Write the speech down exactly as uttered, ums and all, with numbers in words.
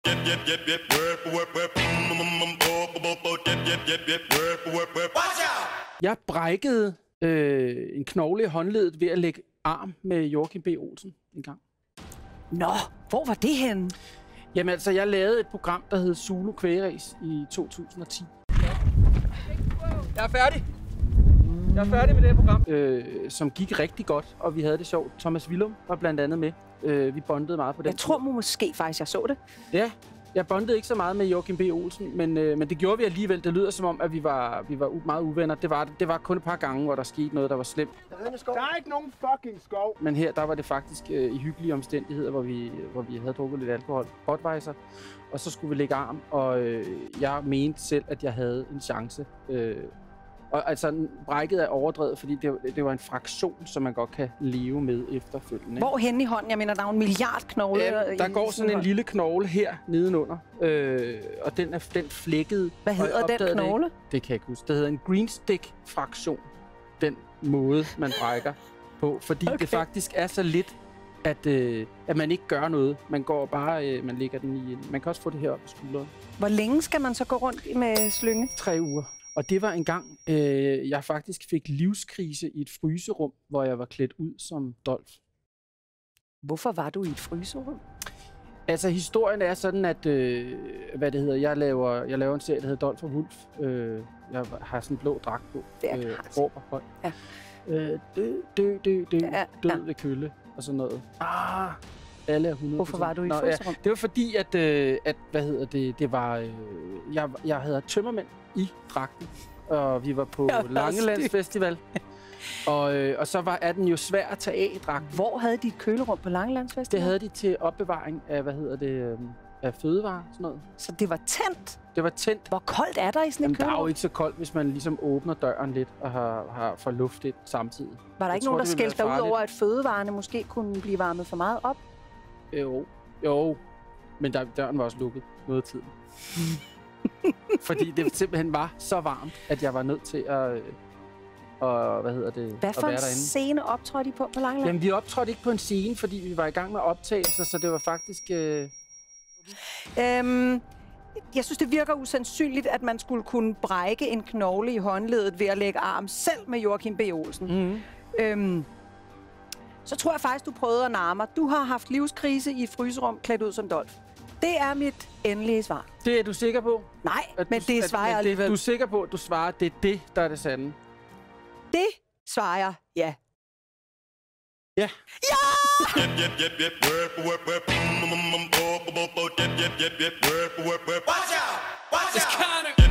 Jeg brækkede øh, en knogle i håndledet ved at lægge arm med Joachim B. Olsen en gang. Nå, hvor var det henne? Jamen altså, jeg lavede et program, der hed Zulu Kvægeræs i to tusind og ti. Jeg er færdig. Jeg er færdig med det her program. Øh, som gik rigtig godt, og vi havde det sjovt. Thomas Willum var blandt andet med. Øh, vi bondede meget på den. Jeg tror måske faktisk, jeg så det. Ja, jeg bondede ikke så meget med Joachim B. Olsen, men, øh, men det gjorde vi alligevel. Det lyder som om, at vi var, vi var meget uvenner. Det var, det var kun et par gange, hvor der skete noget, der var slemt. Der er ikke nogen fucking skov. Men her, der var det faktisk øh, i hyggelige omstændigheder, hvor vi, hvor vi havde drukket lidt alkohol. Budweiser. Og så skulle vi lægge arm, og øh, jeg mente selv, at jeg havde en chance. Øh, og altså, brækket er overdrevet, fordi det, det var en fraktion, som man godt kan leve med efterfølgende. Hvor hen i hånden? Jeg mener, der er en milliard knogler. Ja, der går sådan en lille knogle her nedenunder, øh, og den er den flækket. Hvad hedder den knogle? Det, det kan jeg ikke huske. Det hedder en green stick-fraktion. Den måde, man brækker på, fordi okay. det faktisk er så lidt, at, øh, at man ikke gør noget. Man går bare, øh, man lægger den i. Man kan også få det her op på skulderen. Hvor længe skal man så gå rundt med slynge? Tre uger. Og det var en gang, øh, jeg faktisk fik livskrise i et fryserum, hvor jeg var klædt ud som Dolph. Hvorfor var du i et fryserum? Altså, historien er sådan, at, øh, hvad det hedder, jeg laver, jeg laver en serie, der hedder Dolph og Wolf. Øh, jeg har sådan en blå dragt på. Det er øh, klart. råber højt. Ja. Øh, dø, dø, dø, dø, ja, død ja. ved kølle og sådan noget. Ah, alle er hundrede procent. Hvorfor var du i et Nå, fryserum? Ja, det var fordi, at, øh, at hvad hedder det, det var, øh, jeg, jeg havde tømmermænd i dragten. Og vi var på Langelands Festival. og, øh, og så var, er den jo svær at tage af i dragten. Hvor havde de et kølerum på Langelands Festival? Det havde de til opbevaring af, hvad hedder det, øh, af fødevarer, sådan noget. Så det var tændt? Det var tændt. Hvor koldt er der i sådan et Jamen, kølerum? der er jo ikke så koldt, hvis man ligesom åbner døren lidt og har, har får luft ind samtidig. Var der jeg ikke tror, nogen, der skældte dig ud over, at fødevarene måske kunne blive varmet for meget op? Jo, jo. Men der, døren var også lukket noget tid. Fordi det simpelthen var så varmt, at jeg var nødt til at, og, hvad hedder det, hvad for at være en derinde. scene optrådte I på på Langeland? Jamen, vi optrådte ikke på en scene, fordi vi var i gang med optagelser, så det var faktisk... Øh... Øhm, jeg synes, det virker usandsynligt, at man skulle kunne brække en knogle i håndledet ved at lægge arm selv med Joachim B. Olsen. Mm-hmm. Øhm, så tror jeg faktisk, du prøvede at narre mig. Du har haft livskrise i et fryserum klædt ud som Dolph. Det er mit endelige svar. Det er du sikker på? Nej, at men du, det at, svarer jeg det, alligevel. Du er sikker på, at du svarer, at det er det, der er det sande? Det svarer jeg, ja. Ja. Ja! Watch out! Watch out!